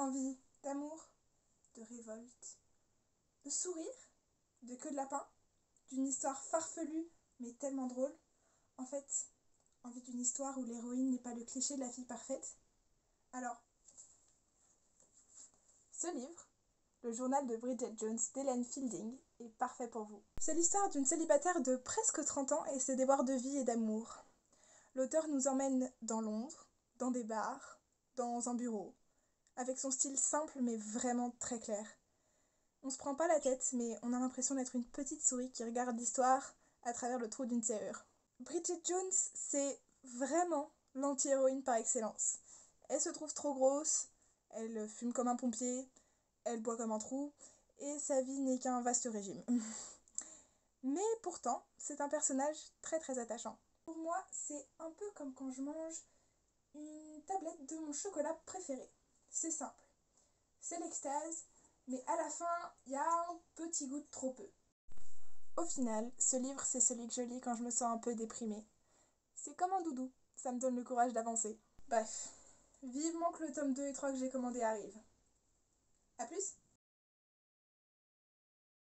envie d'amour, de révolte, de sourire, de queue de lapin, d'une histoire farfelue mais tellement drôle. En fait, envie d'une histoire où l'héroïne n'est pas le cliché de la fille parfaite. Alors, ce livre, le journal de Bridget Jones d'Hélène Fielding, est parfait pour vous. C'est l'histoire d'une célibataire de presque 30 ans et ses déboires de vie et d'amour. L'auteur nous emmène dans Londres, dans des bars, dans un bureau, avec son style simple mais vraiment très clair. On se prend pas la tête, mais on a l'impression d'être une petite souris qui regarde l'histoire à travers le trou d'une serrure. Bridget Jones, c'est vraiment l'anti-héroïne par excellence. Elle se trouve trop grosse, elle fume comme un pompier, elle boit comme un trou, et sa vie n'est qu'un vaste régime. Mais pourtant, c'est un personnage très très attachant. Pour moi, c'est un peu comme quand je mange une tablette de mon chocolat préféré. C'est simple. C'est l'extase, mais à la fin, il y a un petit goût de trop peu. Au final, ce livre, c'est celui que je lis quand je me sens un peu déprimée. C'est comme un doudou, ça me donne le courage d'avancer. Bref, vivement que le tome 2 et 3 que j'ai commandé arrivent. A plus!